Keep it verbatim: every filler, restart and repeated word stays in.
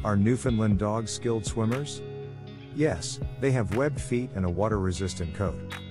Are Newfoundland dogs skilled swimmers? Yes, they have webbed feet and a water-resistant coat.